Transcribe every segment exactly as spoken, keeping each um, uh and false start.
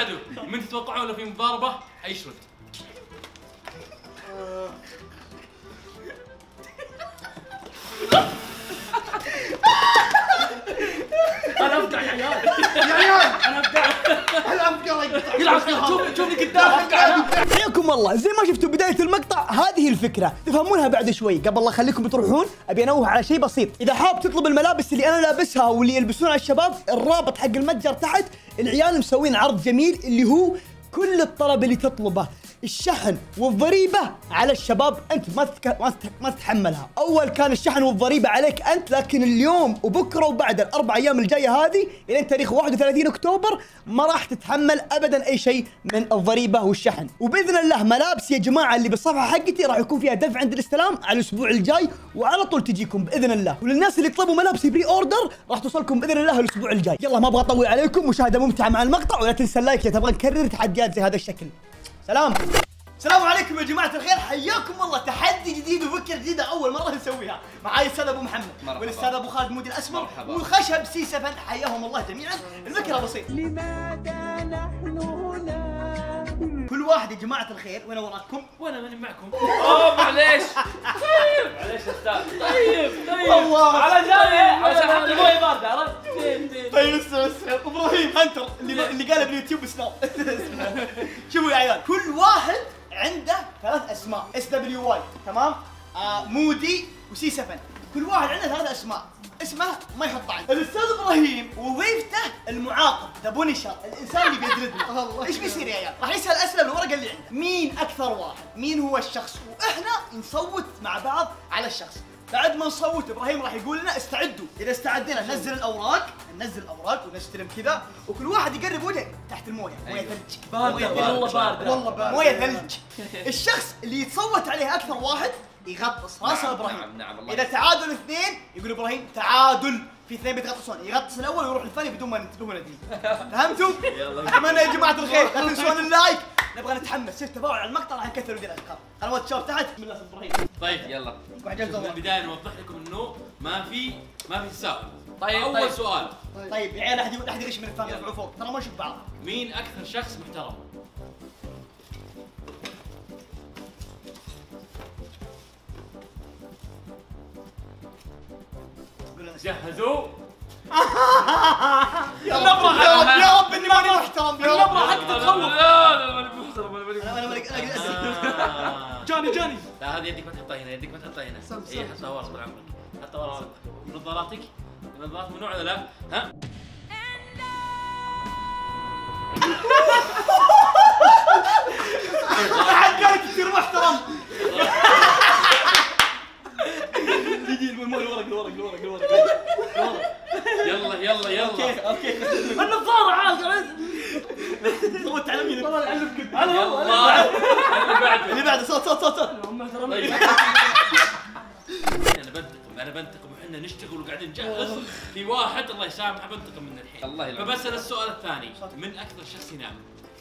بعده. من تتوقعون لو في مضاربه حيشرد. انا افقع يا عيال يا عيال انا افقع الافقع يلعب شوف شوفني قدام افقع. حياكم الله. زي ما شفتوا بداية المقطع هذه الفكرة تفهمونها بعد شوي. قبل لا اخليكم تروحون ابي انوه على شيء بسيط. اذا حاب تطلب الملابس اللي انا لابسها واللي يلبسونها الشباب، الرابط حق المتجر تحت. العيال مسوين عرض جميل اللي هو كل الطلب اللي تطلبه، الشحن والضريبة على الشباب. انت ما تتك... ما, تت... ما تتحملها. اول كان الشحن والضريبة عليك انت، لكن اليوم وبكره وبعد الاربع ايام الجايه هذه الى تاريخ واحد وثلاثين اكتوبر ما راح تتحمل ابدا اي شيء من الضريبة والشحن. وباذن الله ملابس يا جماعة اللي بالصفحة حقتي راح يكون فيها دفع عند الاستلام على الاسبوع الجاي، وعلى طول تجيكم باذن الله. وللناس اللي يطلبوا ملابس بري اوردر راح توصلكم باذن الله الاسبوع الجاي. يلا ما ابغى اطول عليكم، مشاهدة ممتعة مع المقطع، ولا تنسى اللايك اذا تبغى نكرر تحديات زي هذا الشكل. سلام. السلام عليكم يا جماعة الخير، حياكم الله. تحدي جديد وفكرة جديدة أول مرة نسويها. معاي الأستاذ أبو محمد والأستاذ أبو خالد مودي الأسمر والخشب سي سفن، حياهم الله جميعا. الفكرة بسيطة. لماذا نحن هنا؟ كل واحد يا جماعة الخير، وأنا وراكم وانا ماني معكم. اوه معليش. طيب معليش يا استاذ. طيب طيب والله على جنب علشان حتى المويه بارده عرفت. طيب اسمع اسمع ابراهيم هنتر اللي اللي قال باليوتيوب سناب. شوفوا يا عيال، كل واحد عنده ثلاث اسماء، اس دبليو واي تمام؟ آه مودي وسي سفن، كل واحد عنده ثلاث اسماء، اسمه ما يحط عين. الاستاذ ابراهيم وظيفته المعاقب، ذا بونيشر، الانسان اللي بيدردنا. ايش بيصير يا عيال؟ راح يسال اسئله بالورقه اللي عنده، مين اكثر واحد؟ مين هو الشخص؟ واحنا نصوت مع بعض على الشخص. بعد ما نصوت ابراهيم راح يقول لنا استعدوا، اذا استعدينا ننزل الاوراق، ننزل الاوراق ونستلم كذا، وكل واحد يقرب وجهه تحت المويه، مويه ثلج. بارده والله بارده والله بارده مويه ثلج. الشخص اللي يتصوت عليه اكثر واحد يغطس راسه نعم ابراهيم. نعم نعم الله. اذا تعادل اثنين يقول ابراهيم تعادل، في اثنين بيتغطسون، يغطس الاول ويروح الثاني بدون ما بدون ندري. فهمتوا؟ اتمنى يا جماعه الخير لا تنسون اللايك، نبغى نتحمس. شوف تفاعل على المقطع راح نكثر ذي الافكار. قنوات الشباب تحت. بسم الله ابراهيم. طيب يلا من البدايه نوضح لكم انه ما في ما في تساؤل. طيب اول طيب. سؤال. طيب يا عيال احد احد يغش من الثاني، يرفعوا فوق ترى ما نشوف بعض. مين اكثر شخص محترم؟ جهزوا. يا رب يا رب اني ماني محترم، يا رب حق تتخوف. لا لا ماني محترم انا ماني انا ماني انا جاني جاني. لا هذه يدك ما تحطها هنا، يدك ما تحطها هنا. اي حطها ورا طول عمرك، حطها ورا نظاراتك. نظارات ممنوع ولا لا؟ ها؟ حد قالك تصير محترم. يجي الورق الورق الورق الورق. يلا يلا يلا. اوكي اوكي. النظارة عاد. صوت على مين؟ والله العلم كنت. انا والله. اللي بعده. اللي بعده صوت صوت صوت صوت. طيب. انا بنتقم انا بنتقم وحنا نشتغل وقاعدين نجهز. في واحد الله يسامحه بنتقم منه الحين. الله يلعن. فبسأل السؤال الثاني، من اكثر شخص ينام؟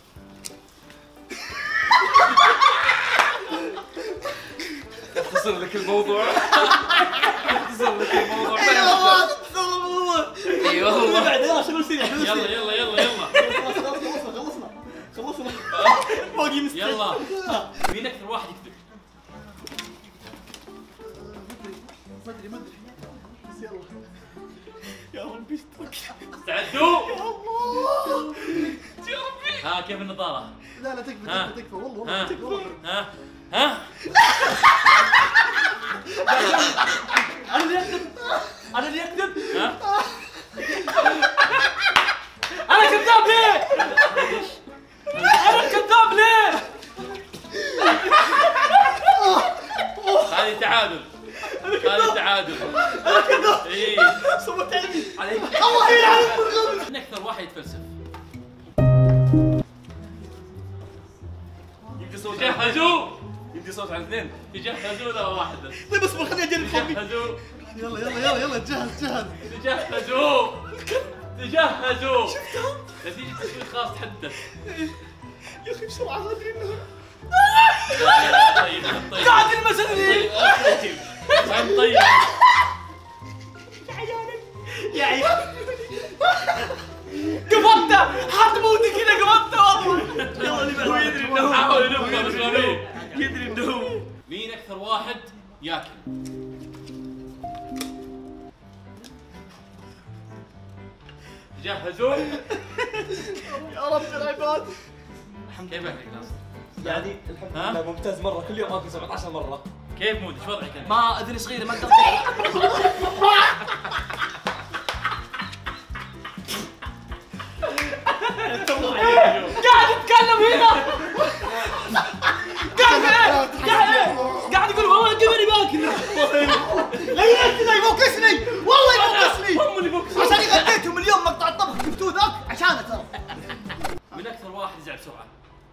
اختصر لك الموضوع. اختصر لك الموضوع. اي والله اختصر الموضوع. اي والله. اللي بعده يلا شغل سريع. يلا يلا يلا يلا. خلصنا خلصنا خلصنا. باقي مستعد. يلا. مين اكثر واحد يكذب؟ ما ادري ما ادري بس يلا يا ربي استرك. استعدوا؟ يا الله يا ربي. ها كيف النظارة؟ لا لا تكفى تكفى والله والله تكفى والله. ها ها انا اللي اكذب انا اللي اكذب. ها انا كذاب ليه؟ انا كذاب ليه؟ هذه تعادل. هذه تعادل. انا كذاب. اي صوت علي عليك. الله يلعنك. من اكثر واحد يتفلسف؟ يبدي صوت. جهزوا. يبدي صوت على الاثنين. تجهزوا لا واحدة. طيب اصبر خليني اجرب فوقي. تجهزوا. يلا يلا يلا يلا جهز جهز. تجهزوا. تجهزوا. نتيجة تسويق خاص تحدث. يا اخي بسرعة هذه انه طيب طيب. قاعد المسؤولين. طيب. طيب. يا عيال يا عيال قبضته حط مودي كذا قبضته والله. ياكل. جهزوا. يا رب العباد. كيف اكلك ناصر؟ يعني الحمد لله ممتاز مره، كل يوم اكل سبعة عشر مره. كيف مودك؟ شو وضعك انت؟ ما اذني صغيره ما اقدر. قاعد يتكلم هنا. قاعد قاعد قاعد يقول والله قبل باكل. لا يقتلني يبوكسني والله يبوكسني. هم اللي بوكسوا. عشان غديتهم اليوم مقطع الطبخ جبتوه ذاك عشانه ترى. من اكثر واحد يزعل بسرعه؟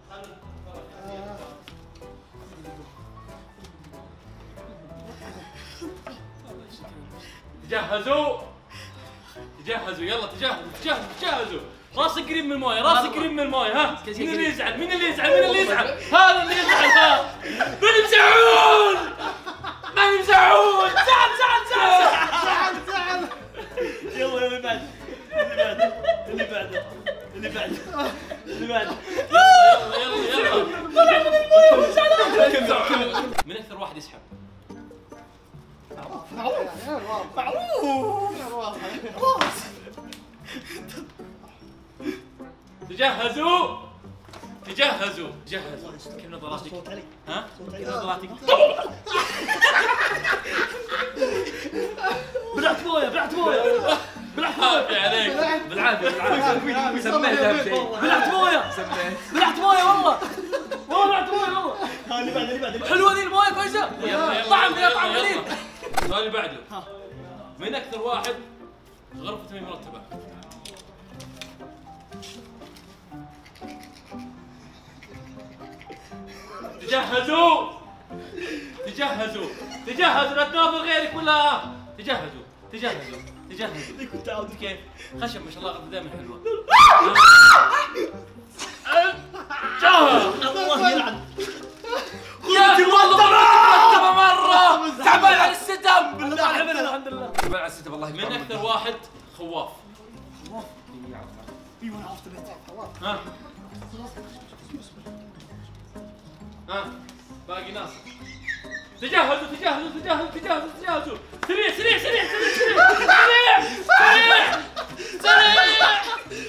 تجهزوا تجهزوا يلا تجهزوا تجهزوا تجهزوا. راسك قريب من المويه، راسك قريب من المويه. ها مين اللي يزعل؟ مين اللي يزعل؟ مين اللي يزعل؟ هذا اللي يزعل. ها من يمزعون من يمزعون. زعل زعل زعل زعل زعل. يلا اللي بعده اللي بعده اللي بعده اللي بعده. يلا يلا يلا. من اكثر واحد يسحب؟ معروف معروف. تجهزوا تجهزوا تجهزوا. كيف نظراتك؟ صوت علي. ها؟ كيف نظراتك؟ بلعت مويه بلعت مويه بلعت بالعافية عليك. بالعافية بالعافية. سميت اهم شيء. بلعت مويه سميت. بلعت مويه والله والله بلعت مويه والله. ها اللي بعده اللي بعده. حلوه ذي المويه كويسه. طعم فيها طعم غريب. السؤال اللي بعده. من اكثر واحد غرفته مرتبة؟ تجهزوا تجهزوا تجهزوا. لا تناظر غيرك ولا تجهزوا تجهزوا تجهزوا. كنت عاود كيف؟ خشب ما شاء الله غرفته دائما حلوة. الله يلعن. يا اخي والله مرتبة مرة. تعبان على الستم. بالله الحمد لله. تعبان على الستم والله. من اكثر واحد خواف؟ ايوه انا عرفت البيت. ها ها باقي ناس. تجهزوا تجهزوا تجهزوا تجهزوا تجهزوا. سريع سريع سريع سريع سريع سريع سريع.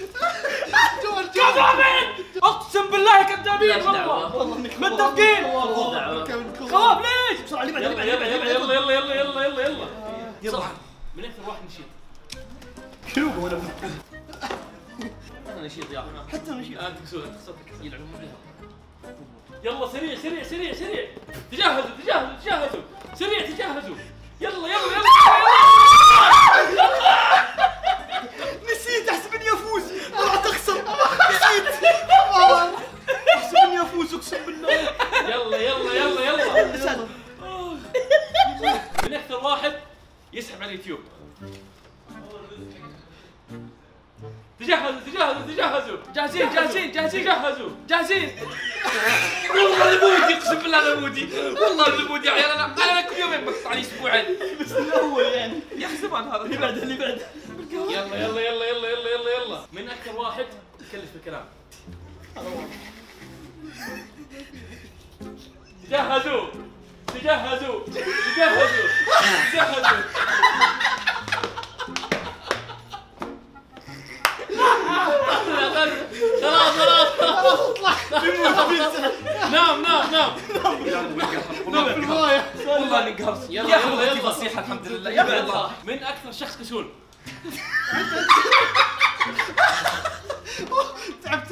كذابين اقسم بالله كذابين والله. والله انك متفقين. خلاص ليش؟ بسرعه اللي يلا بعده. يلا يلا يلا يلا يلا يلا يلا يلا. يلا. من اكثر واحد نشيط؟ كلوب ولا انا نشيط يا اخي. حتى نشيط. انت كسور انت خسرت يلعبون بها. يلا سريع سريع سريع سريع. تجهزوا تجهزوا تجهزوا. سريع تجهزوا. يلا يلا يلا. نسيت احسب اني افوز. طلعت اخسر. نسيت. احسب اني افوز اقسم بالله. يلا يلا يلا يلا. من اكثر واحد يسحب على اليوتيوب؟ تجهزوا تجهزوا تجهزوا. جاهزين جاهزين جاهزين تجهزوا جاهزين. والله المودي اقسم بالله انا مودي. والله المودي يا عيال. انا انا كل يومين بقطع لي اسبوعين. بس الاول يعني. يا اخي زمان هذا. اللي بعده اللي بعده. يلا يلا يلا يلا يلا يلا يلا. من اكثر واحد يكلف بالكلام؟ تجهزوا تجهزوا تجهزوا تجهزوا. خلاص خلاص خلاص اطلع. نام نام نام. نام في المايه. والله اني قهرت. يلا يا اخي يلا والله يلا. نصيحه الحمد لله يا يلا. الله. من اكثر شخص كسول؟ تعبت.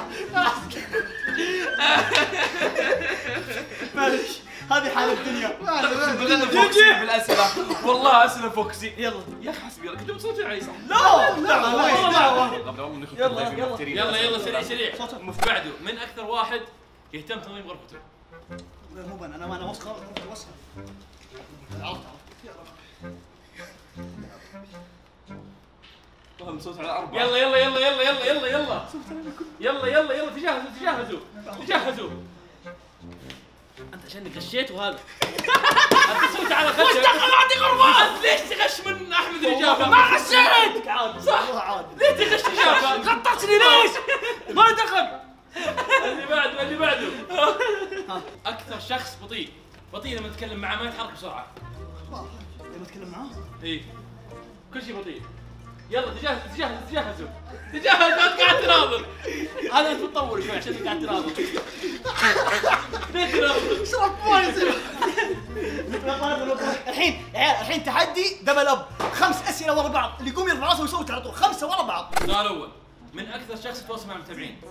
معلش هذه حال الدنيا. بالله فوكسي بالاسئله والله اسئله فوكسي. يلا يا اخي حسبي الله كنتوا بتصوتوا علي صح؟ لا لا والله. يلا يلا يلا يلا سريع سريع. بعده من اكثر واحد يهتم تنظيم غرفته؟ مو انا انا انا وسخه وسخه. عرفت والله بنصوت على اربعه. يلا يلا يلا يلا يلا يلا يلا يلا يلا يلا تجهزوا تجهزوا تجهزوا. انت عشان غشيت وهذا انت صرت على خشب. وش دخل عندي غرفه؟ انت ليش تغش من احمد الاجابه؟ ما غشيت. عادي صح والله عادي. ليه تغش اجابه؟ قطعتني ليش؟ ما دخل. اللي بعده اللي بعده. اكثر شخص بطيء؟ بطيء لما تتكلم معاه ما يتحرك بسرعه. لما اتكلم معاه؟ اي كل شيء بطيء. يلا تجهز تجهز تجهزوا تجهز انت قاعد تناظر. هذا انت تطول شوي عشان قاعد تناظر. ليه تناظر؟ ايش رايك ما يصير؟ الحين يا عيال الحين تحدي دبل اب، خمس اسئله ورا بعض، اللي يقوم يرفع راسه ويصوت على طول، خمسه ورا بعض. السؤال الاول، من اكثر شخص يتواصل مع المتابعين؟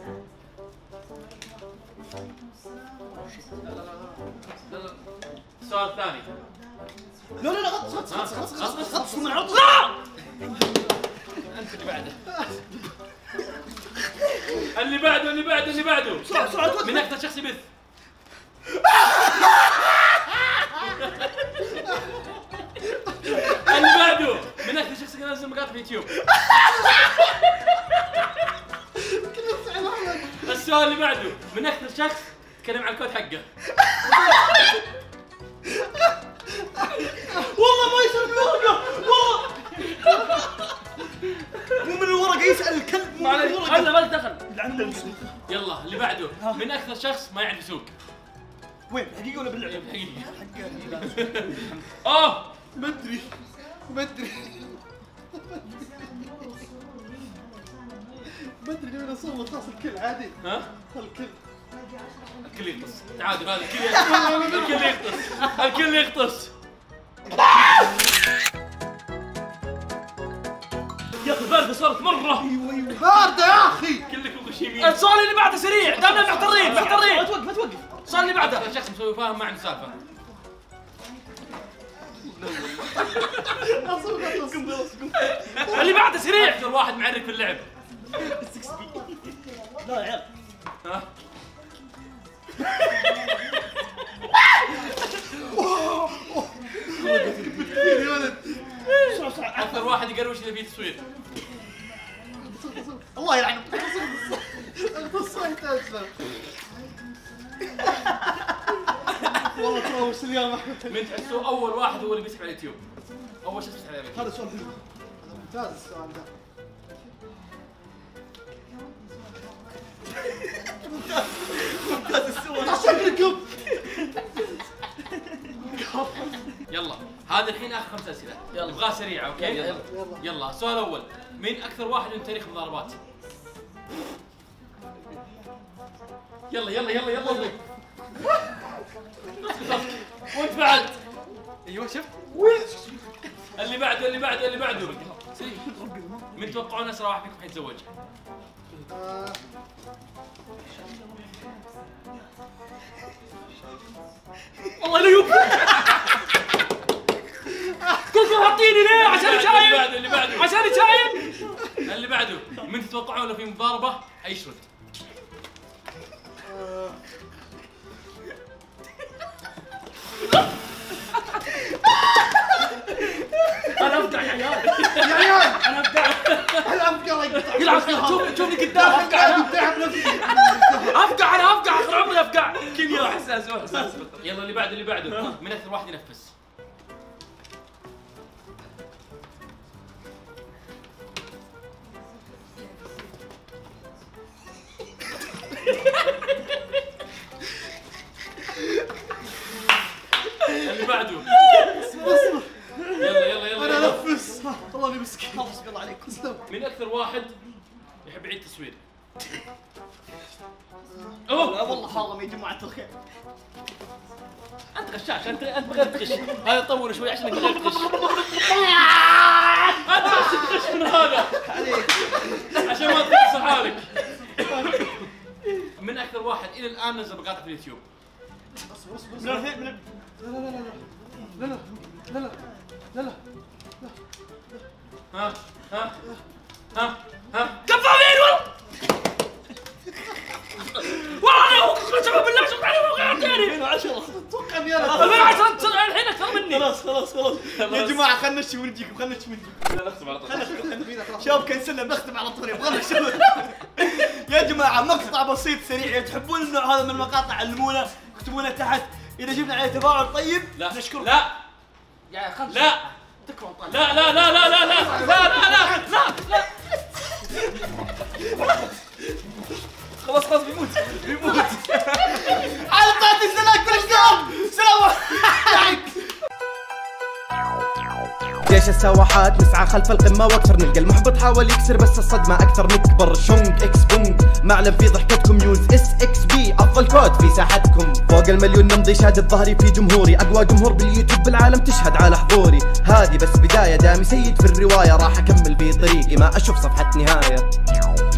السؤال الثاني. لا لا لا غطس غطس غطس غطس غطس غطس من عطس. انت اللي بعده. اللي بعده اللي بعده اللي بعده. بسرعه بسرعه. من اكثر شخص يبث؟ اللي بعده. من اكثر شخص ينزل مقاطع في يوتيوب؟ السؤال اللي بعده، من اكثر شخص تكلم عن الكود حقه؟ والله ما يسال الورقه والله. مو من الورقه يسال الكلب. ما عليك هلا ما دخل. لعنه المسلم. يلا اللي بعده، من اكثر شخص ما يعرف يسوق؟ وين حقيقه ولا باللعب؟ حقيقي. اوه ما ادري ما ادري ما ادري ليه اصور خلاص الكل عادي. ها؟ الكل الكل يغطس. تعادل هذا الكل الكل يغطس. الكل يغطس. يا اخي بارده صارت مره. ايوه ايوه بارده يا اخي. كلكم غشيمين. السؤال اللي بعده سريع، دامنا محترين محترين. توقف توقف. السؤال اللي بعده. اكثر شخص مسوي فاهم ما عنده سالفه. اللي بعده سريع. اكثر واحد معرق في اللعب. لا يا عيال. ها؟ يا ولد. اكثر واحد يقروش اذا فيه تصوير. الله يلعنه. تصويت اسلم. والله تروش اليوم احمد. من تحسوا اول واحد هو اللي بيسحب على اليوتيوب؟ اول شخص يسحب على اليوتيوب. هذا سؤال حلو. ممتاز السؤال ده. ممتاز السؤال. شكلكم. يلا هذا الحين اخر خمس اسئله. يلا نبغاها سريعه اوكي؟ يلا يلا, يلا. السؤال الاول، مين اكثر واحد من تاريخ المضاربات؟ يلا يلا يلا يلا. وانت بعد. ايوه شفت؟ اللي بعده اللي بعده اللي بعده. من توقعون اسرع واحد فيكم حيتزوج؟ والله لا يمكن. كنت حاطيني ليه؟ عشان شايب. اللي بعده اللي بعده عشان شايب. اللي بعده، من تتوقعون لو في مضاربه حيشرد؟ انا افقع يا عيال. يا عيال انا افقع. الافقع يقطع. يلعب شوف شوفني قدام افقع. افقع بنفسي. افقع انا افقع اخر عمري افقع. كل يوم حساس حساس. يلا اللي بعده اللي بعده، من اكثر واحد ينفس؟ اللي بعده. يلا يلا يلا. انا انفس. والله اني مسكين. حسبي الله عليك. من اكثر واحد يحب يعيد تصوير؟ اوه والله حرام يا جماعه الخير. انت غشاش. انت انت بغير تغش. هذا طول شوي عشان بغير تغش. انت بس تغش من هذا عشان ما تخسر حالك. من اكثر واحد الى الان نزل مقاطع في اليوتيوب؟ اصبر اصبر اصبر. لا لا لا لا لا لا لا لا لا. ها ها ها ها. كفافين والله. والله انا اقسم بالله شفت علي وقعت تاني. عشرة. اتوقع اني انا. انا عشان الحين اكثر مني. خلاص خلاص خلاص يا جماعه خلنا نشوي ونجيكم. خلنا نشوي ونجيكم. لا نختم على طول. شباب كنسلنا بنختم على طول. يبغى نشوي. يا جماعه مقطع بسيط سريع. اذا تحبون النوع هذا من المقاطع علمونا اكتبوا لنا تحت. اذا جبنا عليه تفاعل طيب لا نشكركم. لا يا خمسة. لا تكرم طالع. لا لا لا لا لا لا لا لا لا. خلاص خلاص بيموت بيموت. على طاقة السلام. كل سلام. سلام. جيش السواحات نسعى خلف القمة واكثر، نلقى المحبط حاول يكسر بس الصدمة اكثر، نكبر شونج اكس بونج معلم في ضحكتكم، يوز اس اكس بي افضل كود في ساحتكم، فوق المليون نمضي شهادة ظهري في جمهوري، اقوى جمهور باليوتيوب بالعالم تشهد على حضوري، هذه بس بداية دامي سيد في الرواية، راح اكمل في طريقي ما اشوف صفحة نهاية.